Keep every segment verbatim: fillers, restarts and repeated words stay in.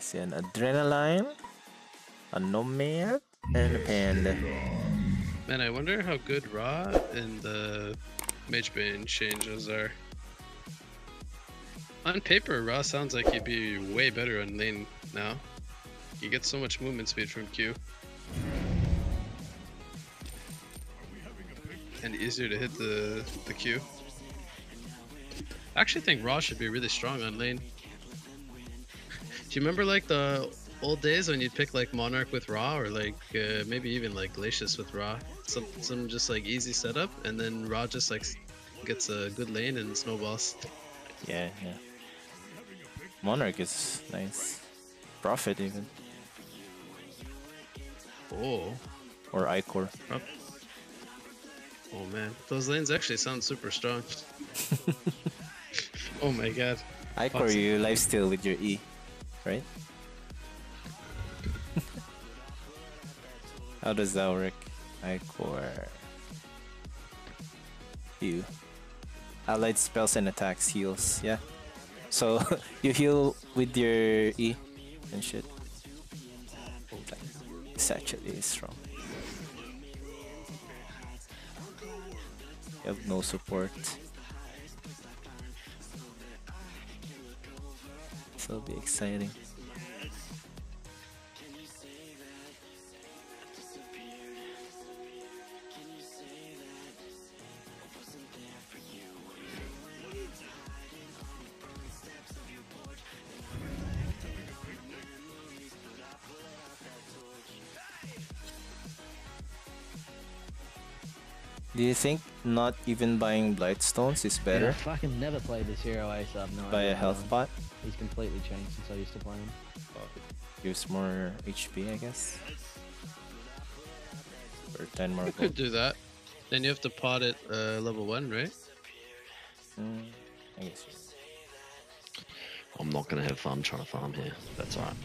see an Adrenaline, a Nomad, and a Panda. Man, I wonder how good Ra and the Mage Bane changes are. On paper, Ra sounds like he'd be way better on lane now. You get so much movement speed from Q. And easier to hit the, the Q. I actually think Ra should be really strong on lane. Do you remember like the old days when you'd pick like Monarch with Ra, or like uh, maybe even like Glacius with Ra? Some, some just like easy setup, and then Ra just like gets a good lane and snowballs. Yeah, yeah. Monarch is nice. Prophet even. Oh. Or Icor. Oh. Oh man, those lanes actually sound super strong. Oh my god. Icor, you lifesteal with your E, right? How does that work? Icor. You. Allied spells and attacks heals, yeah. So you heal with your E and shit. It's actually strong. You have no support. This will be exciting. Do you think not even buying Blightstones is better? Yeah, I fucking never played this hero, I have no Buy idea. a health pot? He's completely changed since I used to play him. Gives more H P, I guess. Or ten more You gold. could do that. Then you have to pot it uh, level one, right? Mm, I guess. I'm not gonna have fun trying to farm here. That's alright.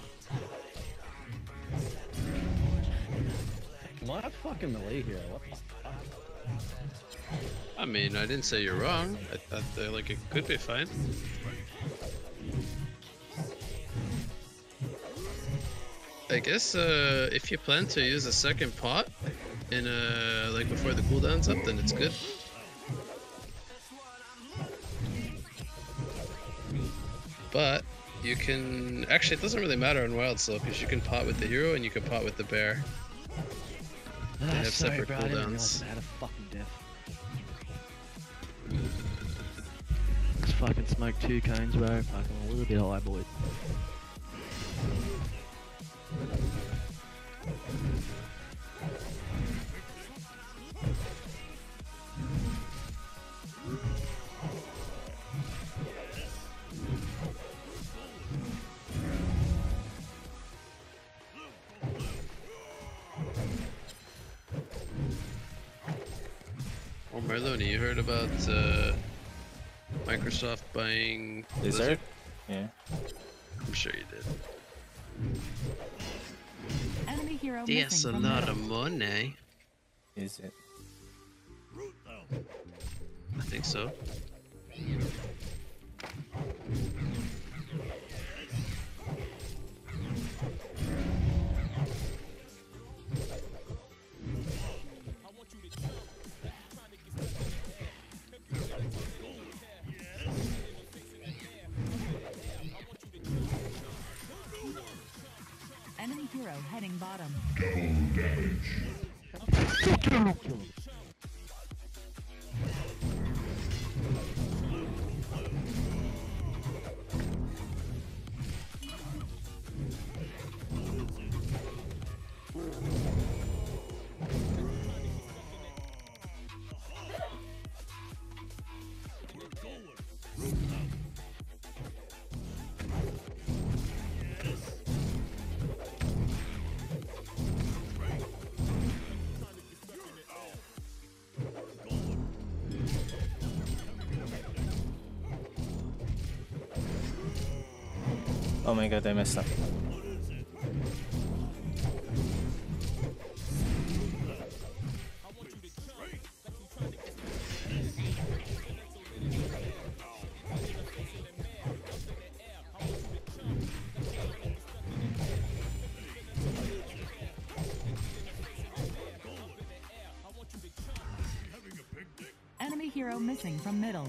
Why a fucking melee hero? What the fuck? I mean, I didn't say you're wrong. I thought uh, like it could be fine. I guess uh, if you plan to use a second pot in uh, like before the cooldown's up, then it's good. But you can actually, it doesn't really matter on Wildsoul because you can pot with the hero and you can pot with the bear. They Ah, have sorry, separate bro, I didn't realize cooldowns. I had a fucking death. Let's fucking smoke two cones, bro. Fucking a little bit high, boy. Oh, Marlon, you heard about uh, Microsoft buying Blizzard? Yeah. I'm sure you did. Enemy hero That's missing a from lot middle. of money. Is it? I think so. Enemy hero heading bottom. Oh my god, I messed up. Enemy hero missing from middle.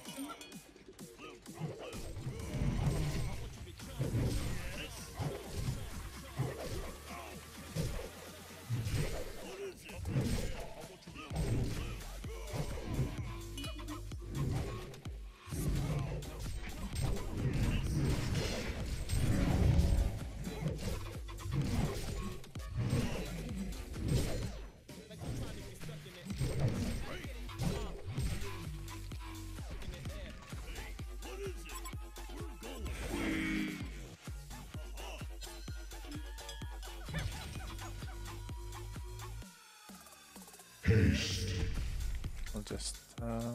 I'll just uh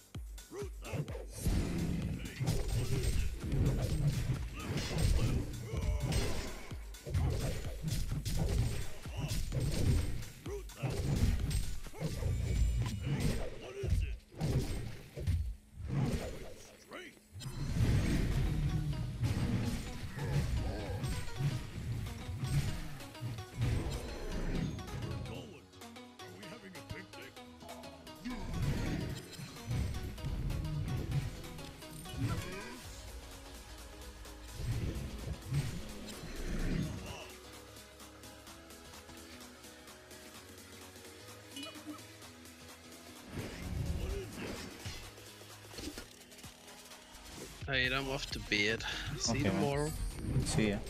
Alright, I'm off to bed. See Okay, you man. tomorrow. see ya.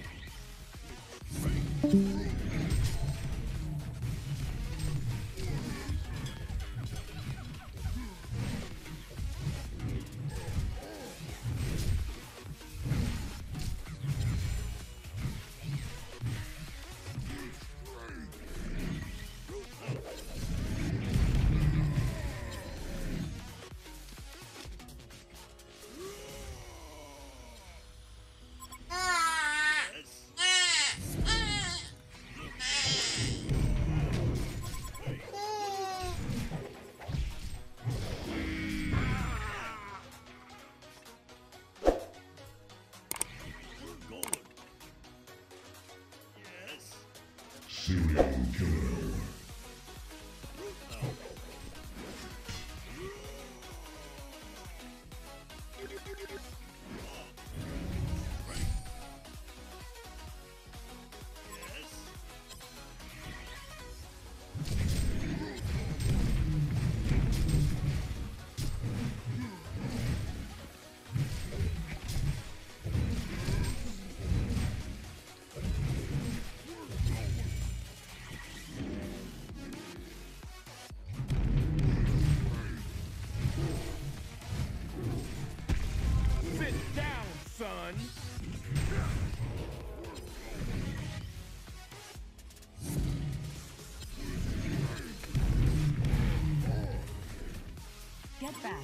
Get back.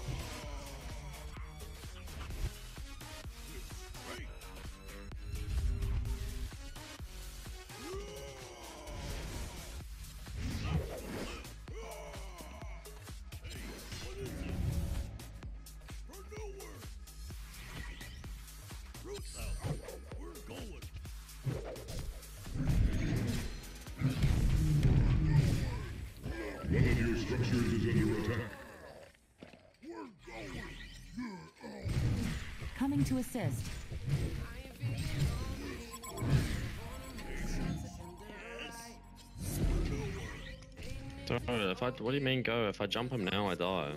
One of your structures is under attack. Coming to assist. Sorry, if I, what do you mean go? If I jump him now, I die.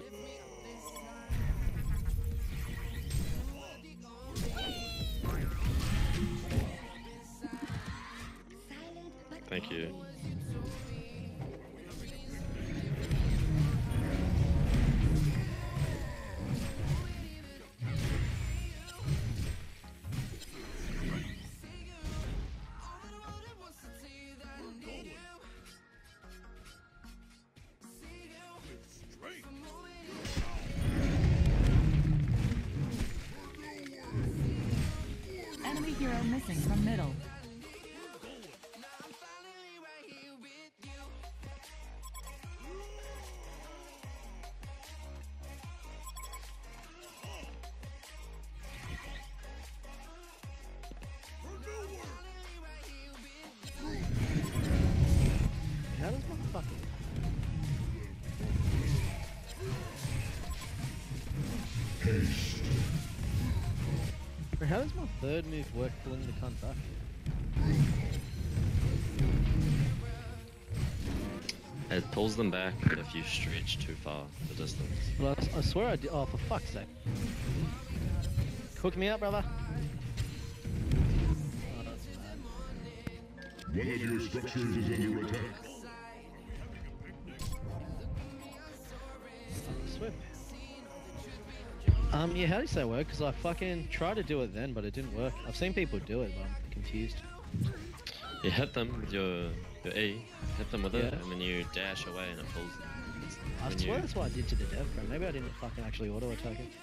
Thank you. Enemy hero missing from middle. How does my fucking How does my third move work pulling the cunt back? It pulls them back if you stretch too far the distance. Well, I, I swear I did. Oh, for fuck's sake. Cook me out, brother. One of your structures is under attack. Swip. Um, yeah, how does that work? Because I fucking tried to do it then, but it didn't work. I've seen people do it, but I'm confused. You hit them with your, your E, hit them with it, Yeah. and then you dash away and it pulls them. I When swear you- that's what I did to the dev bro. Maybe I didn't fucking actually auto attack it.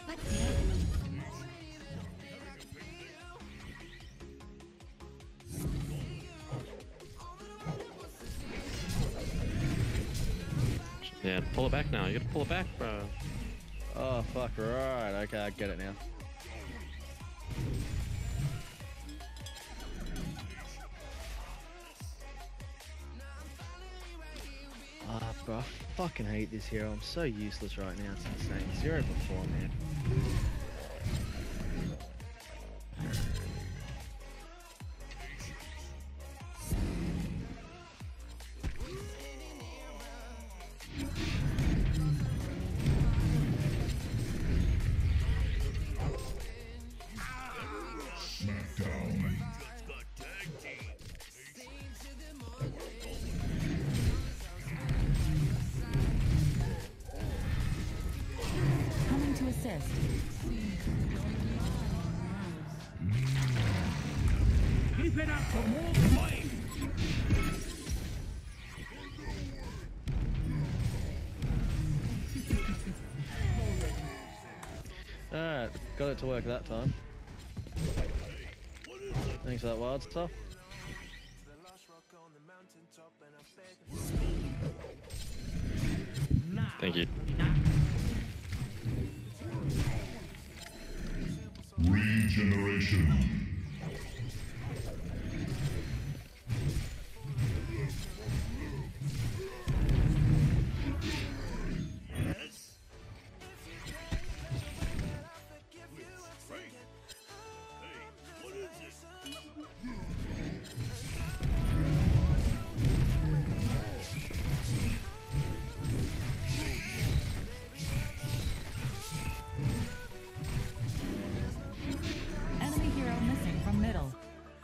Yeah, pull it back now. You gotta pull it back, bro. Oh fuck, right, okay, I get it now. Ah, bro, I fucking hate this hero. I'm so useless right now, it's insane. Zero before, man. Smackdown. Coming to assist. Keep it up for more flame! Alright, got it to work that time. Thanks for that wild stuff. Thank you. Regeneration. Enemy hero missing from middle.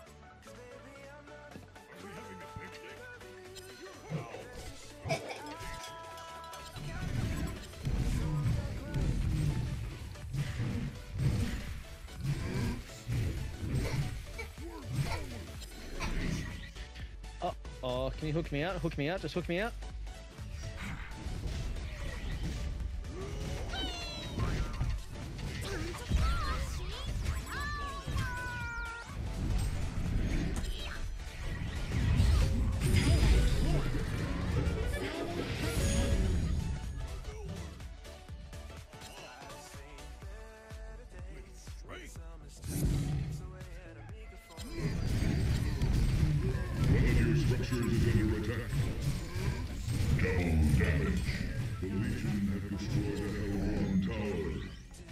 Oh, oh, can you hook me out? Hook me out, just hook me out. One of your structures is under attack. Double damage. The Legion have destroyed a HoN tower.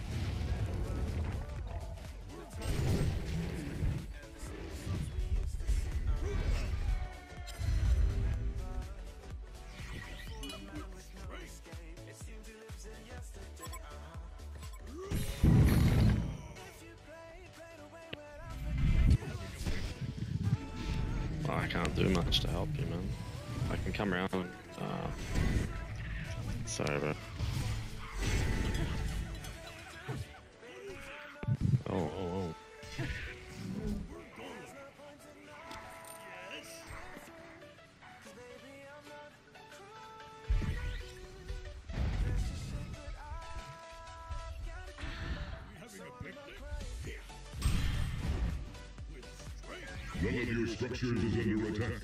Oh, I can't do much to help you, man. I can come around. Uh, sorry, bro. Oh, oh, oh. One of your structures is under attack.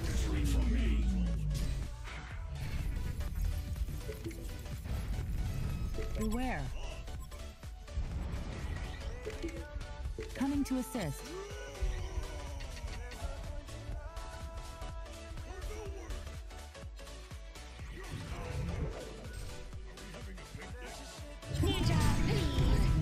Beware. Coming to assist. Ninja, please.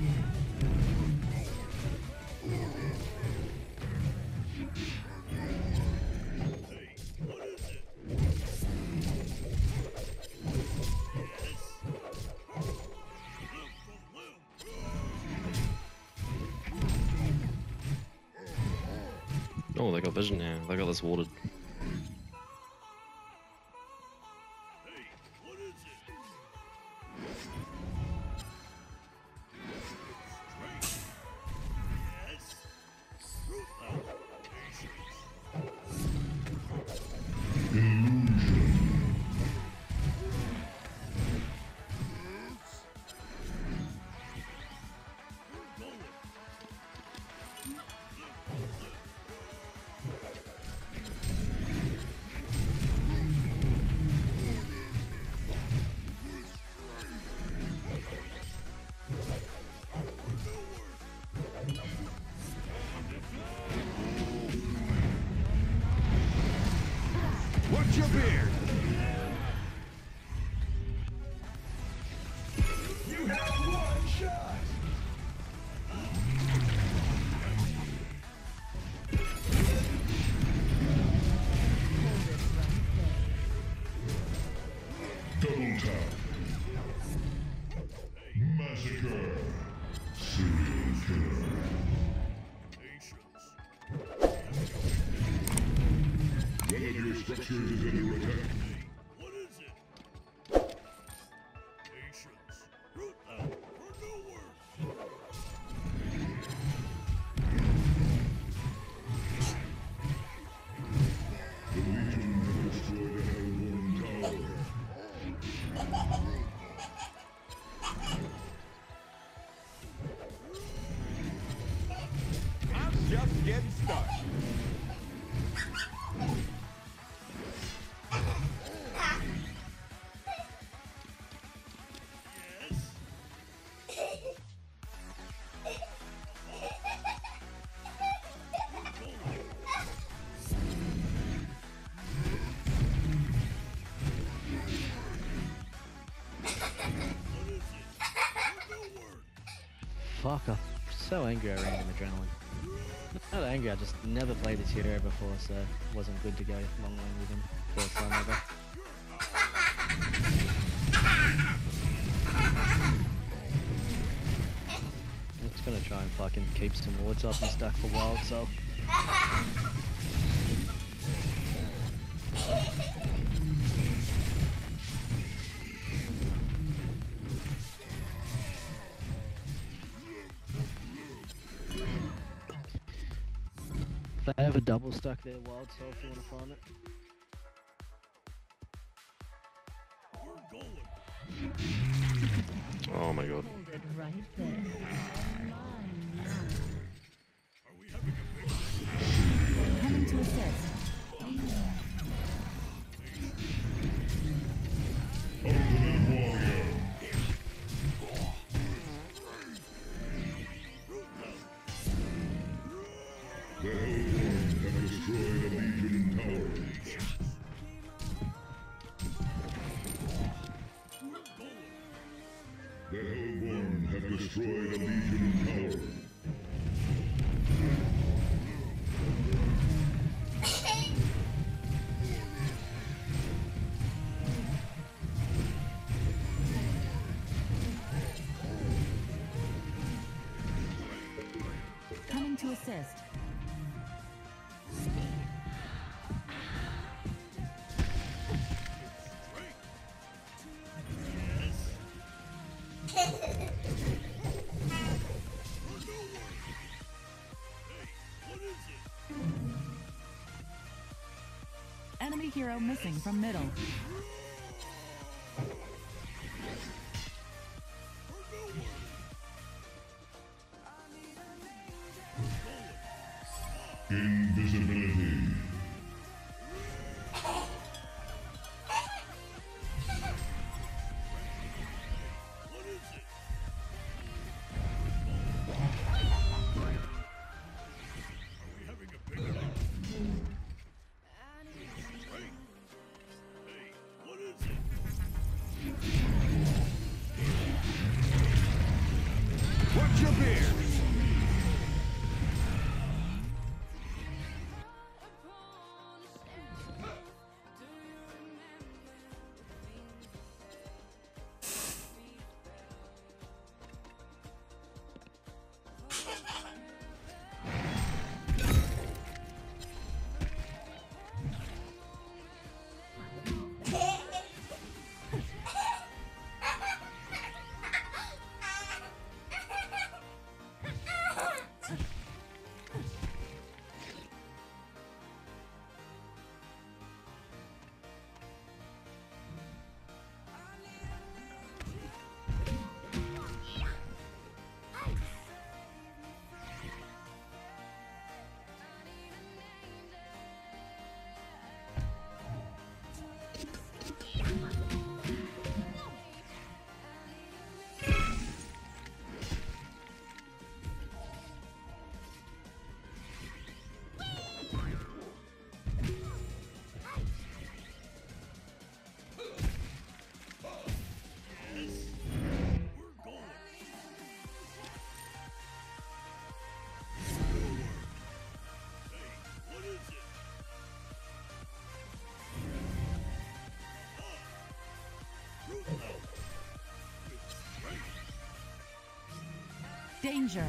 Oh, they got vision now. They got this watered. Watch your beard. You have one shot. Double tap. Massacre. Serial killer. One of your structures is under attack. What is it? Patience. Root out for nowhere. The Legion have destroyed a Hellborn tower. I'm just getting started. Fuck, I'm so angry I ran in adrenaline. Not angry, I just never played this hero before, so it wasn't good to go long lane with him. First time ever. I'm just gonna try and fucking keep some wards up and stack for Wildsoul. They have a double stack there, Wildsoul, if you want to farm it. Oh my god. Coming to assist. Ultimate warrior. The Hellborn have destroyed a Legion tower. The Hellborn have destroyed a Legion tower. Coming to assist. Enemy hero missing from middle. Invisibility. Danger.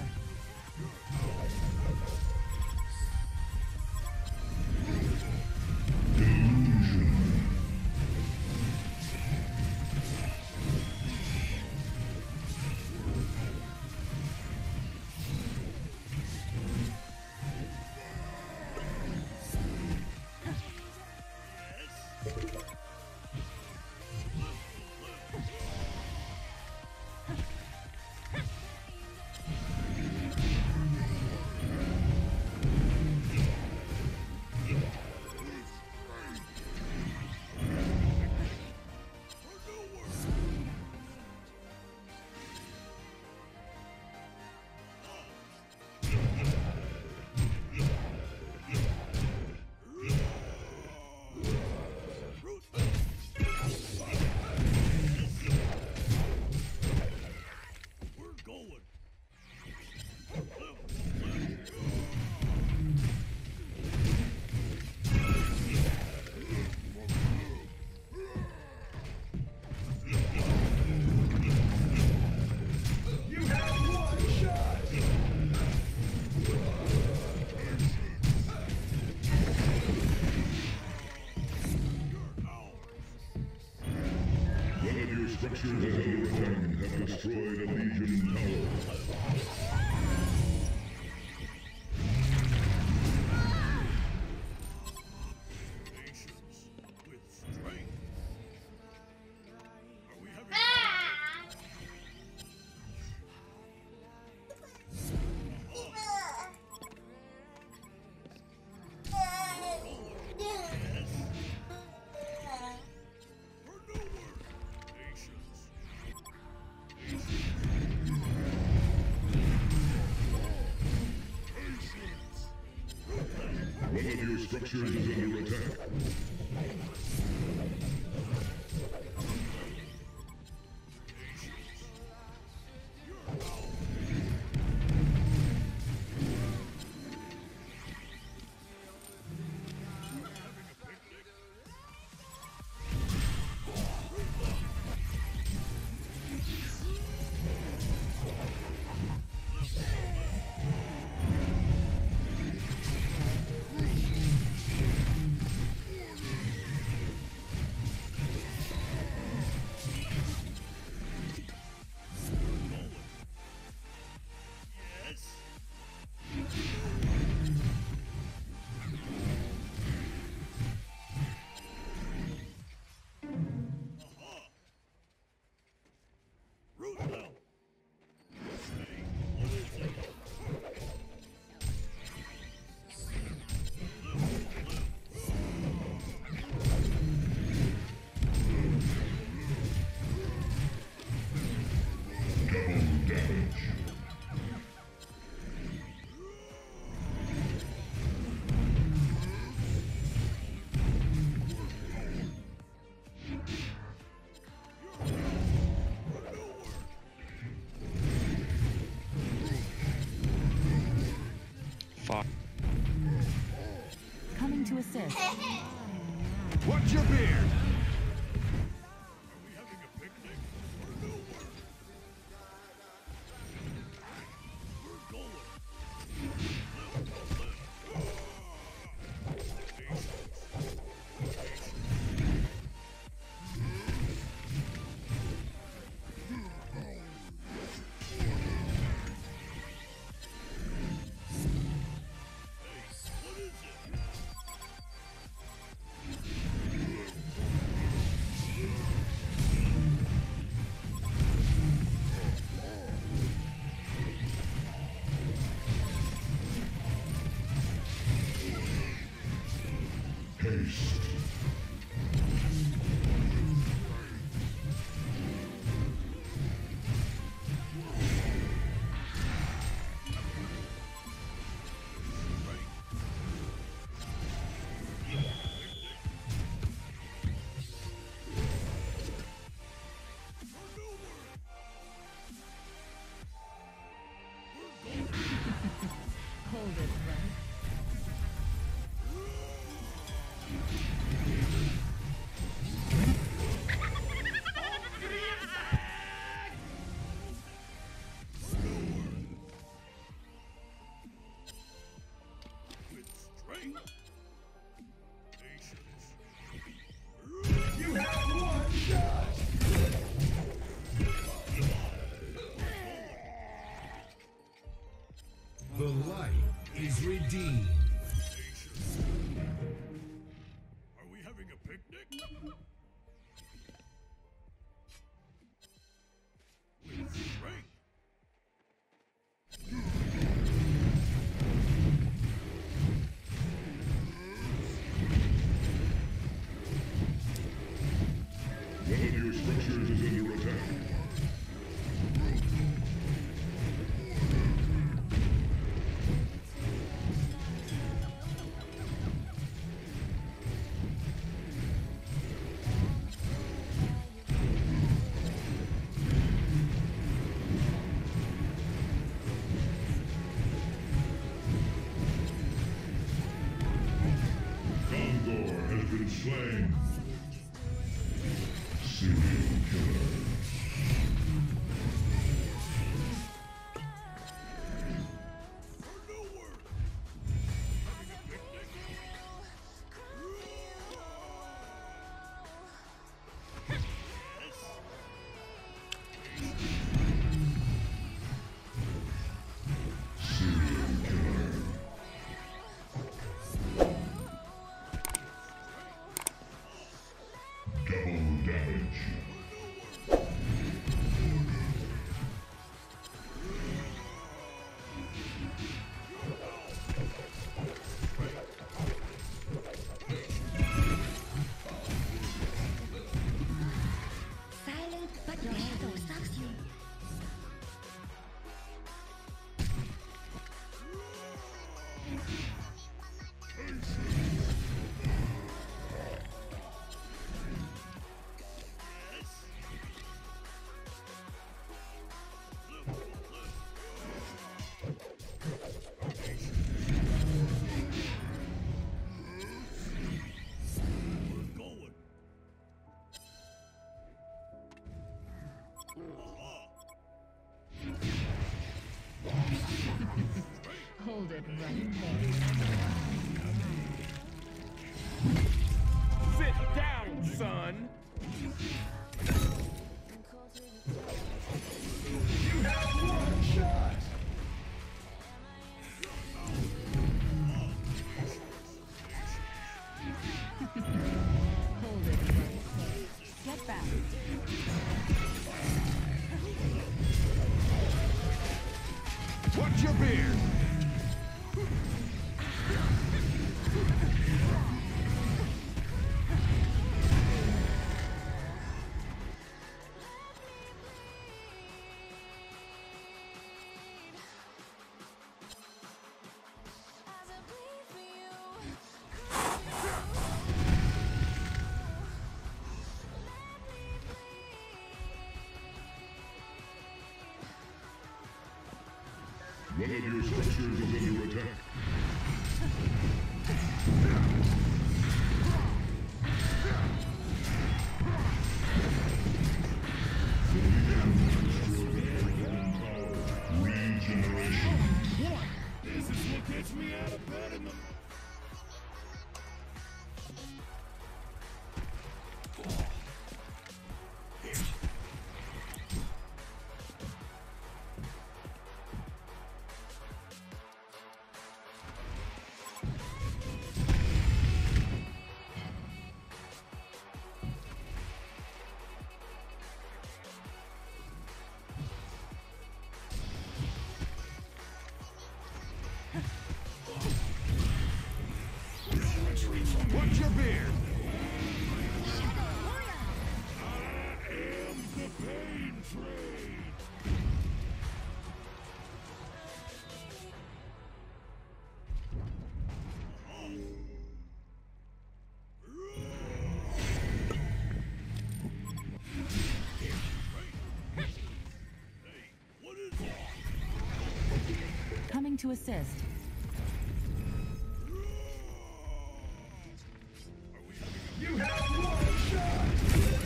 Structures under attack have destroyed a Legion tower. Patience with strength. Are we having for no work? Patience. One of your structures is under attack. Fuck. Coming to assist. What's your beard? Are we having a picnic or no work? We're going. What is it? redeemed. Are we having a picnic? With strength. One of your structures is under attack. Gondor has been slain. Serial killer. For nowhere. Having a picnic? Serial killer. Double damage. Silent, but your shadow stalks you. We're going. Hold it right there. Sit down, son. You have one shot. Hold it right there. Get back. What's your beard? One of your structures is under attack. The Legion destroyed the Golden Tower. Regeneration. This is what gets me out of bed in the... What's your beard? I am the pain train. Hey, what is it? Coming to assist. You have one shot.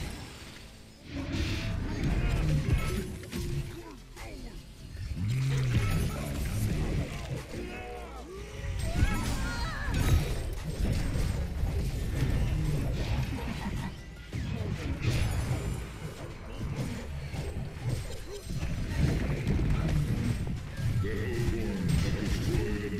The Hellborn have destroyed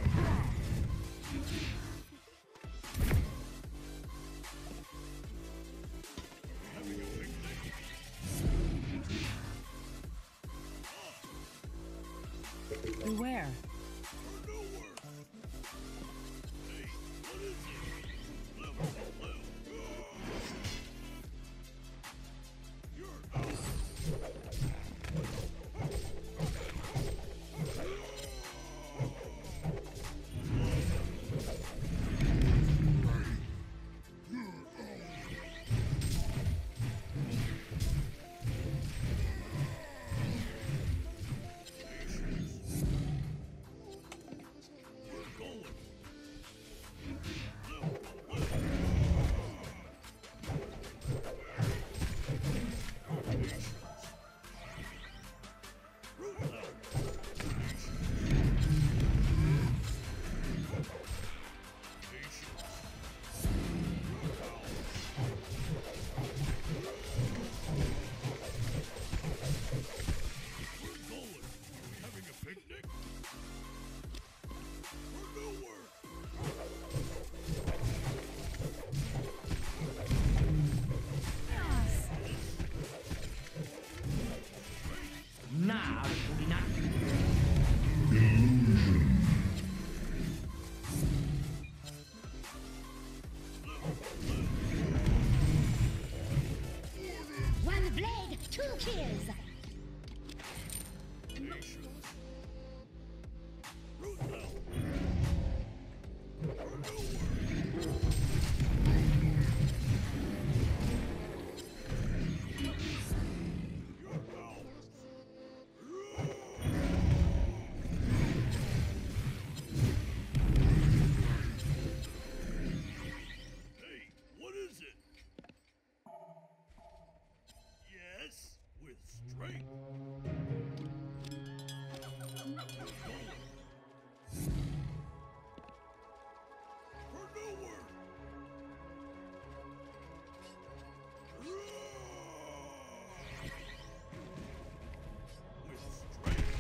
Beware. One blade, two kills. Hey, what is it? Yes, with strength. For nowhere. With strength.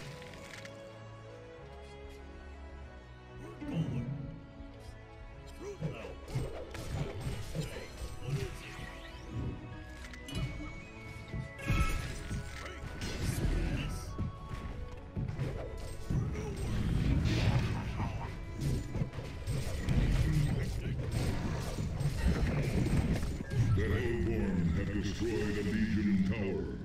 We're going. Root out. Hey, what is it? The Outfarm have destroyed a Legion tower.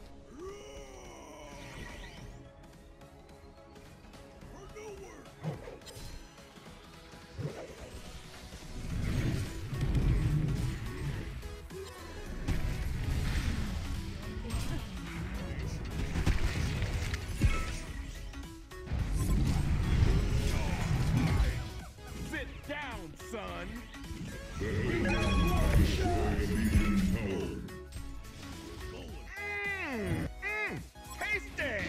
Sit down, son. The Outfarm have destroyed a Legion tower. Mmm, mmm, tasty.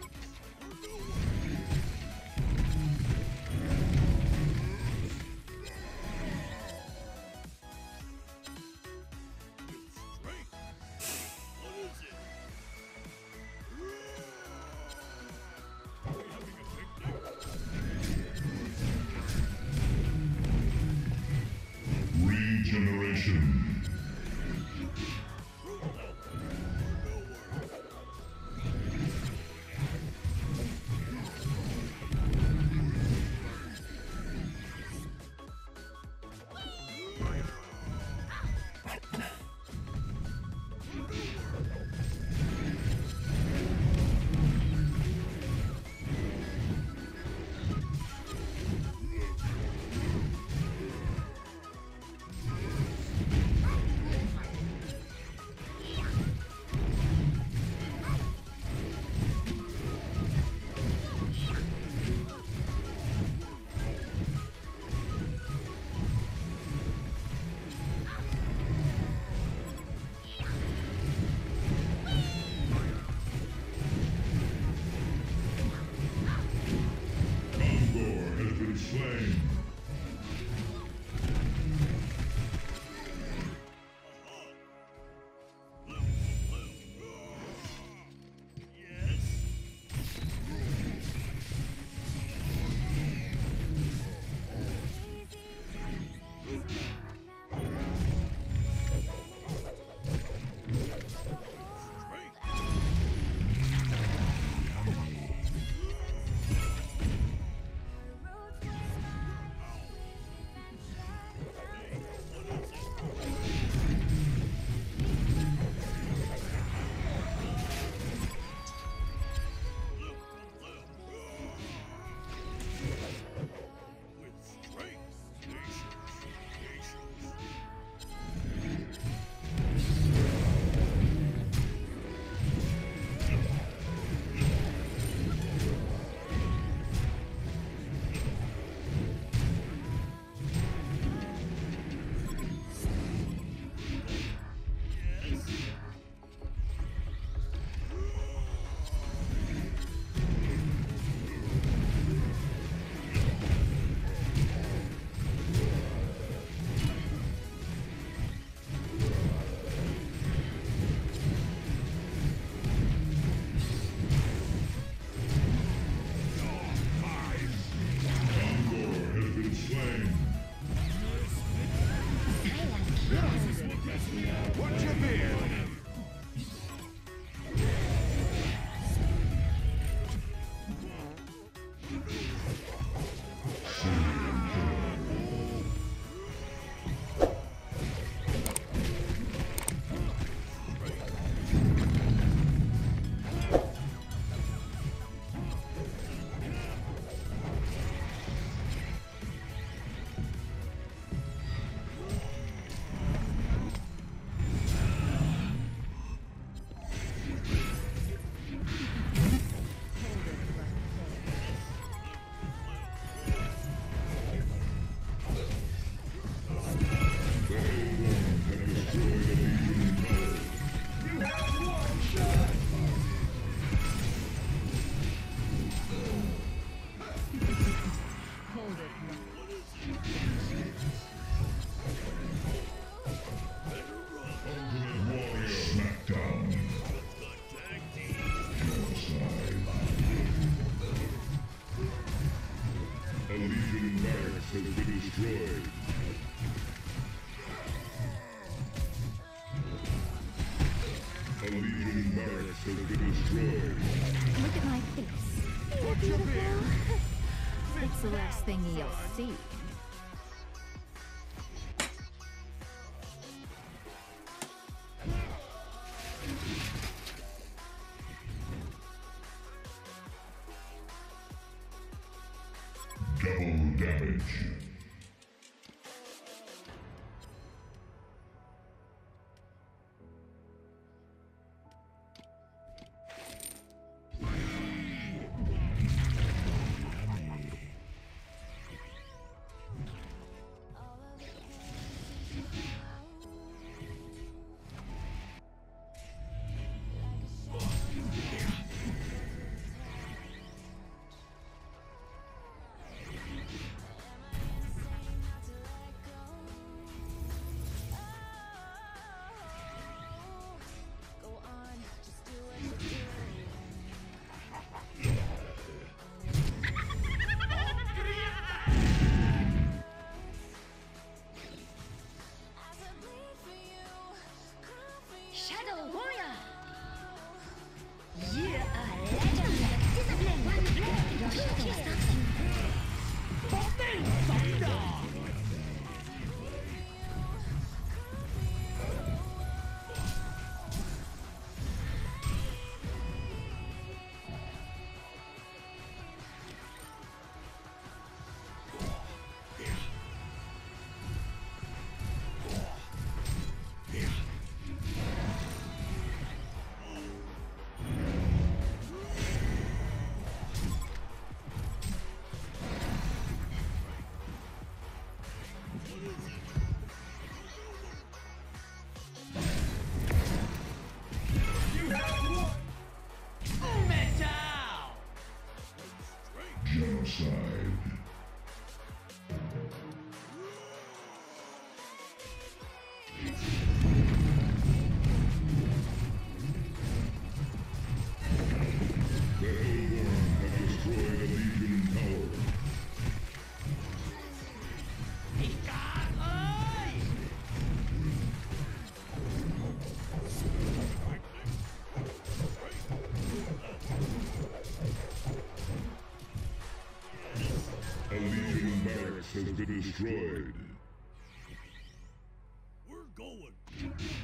Regeneration. Warrior Smackdown. Genocide. A Legion barracks has been destroyed. A Legion barracks has been destroyed. Look at my face. Ain't it beautiful? It's the last thing you'll see. Double damage. Shadow Warrior! You are legend! Discipline! One blade! Your shadow is Genocide. The Hellborn have destroyed a Legion tower. A Legion barracks has been destroyed. We're going.